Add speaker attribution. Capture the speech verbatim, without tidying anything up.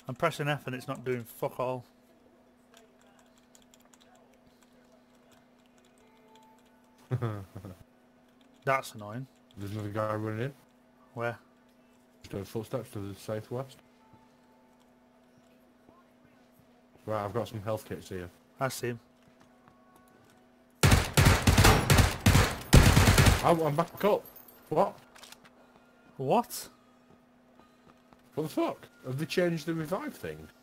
Speaker 1: I'm pressing F and it's not doing fuck all. That's annoying.
Speaker 2: There's another guy running in.
Speaker 1: Where?
Speaker 2: Just doing footsteps to the southwest. Right, I've got some health kits here.
Speaker 1: I see him.
Speaker 2: Oh, I'm back up. What?
Speaker 1: What?
Speaker 2: What the fuck? Have they changed the revive thing?